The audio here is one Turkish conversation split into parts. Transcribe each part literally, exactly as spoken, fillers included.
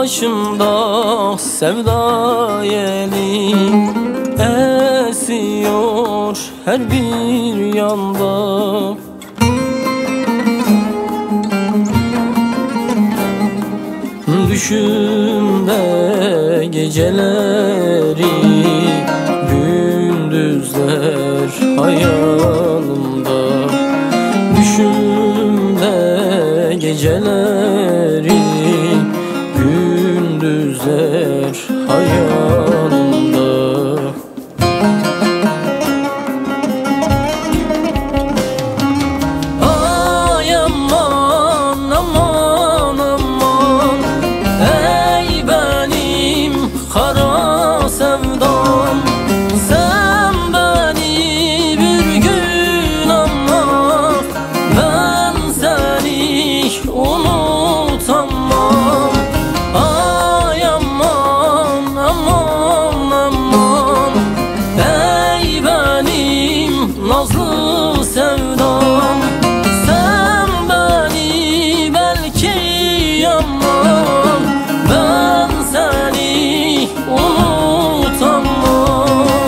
başımda sevda yeli esiyor her bir yanda. Düşümde geceleri, gündüzler hayalimda. Düşümde geceleri, gündüzler hayalimda. Ay aman aman aman, ey benim kara sevdam. Sen beni bir gün anla, ben seni unutamam. Ay aman aman aman, ey benim nazlı sevdam. Sen beni belki yanmam, ben seni unutamam.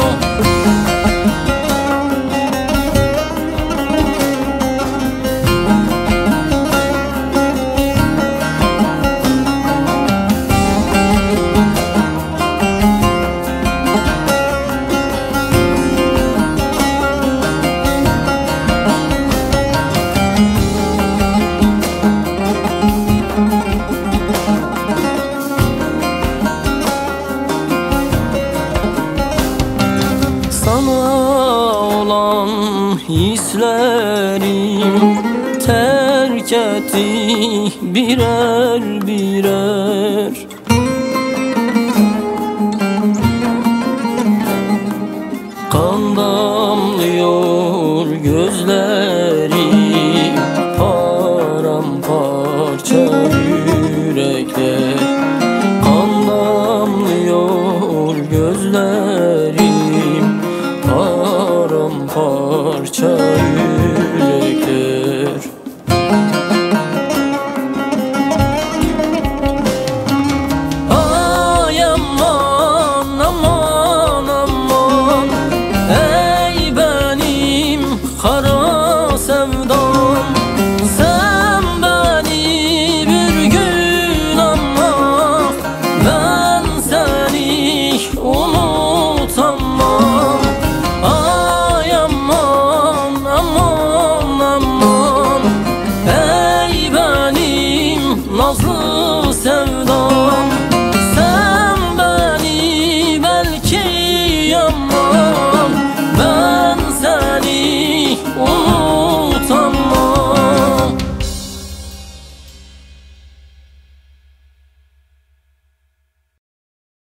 Sana olan hislerim terk etti birer birer. Kan damlıyor gözlerim, paramparça yürekler. Kan damlıyor gözlerim, paramparça yürekler. Ay aman aman aman, ey benim kara sevdam. Sen beni bir gün anla, ben seni unutamam. Ay aman aman aman, ey benim nazlı sevdam. Sen beni belki yanma,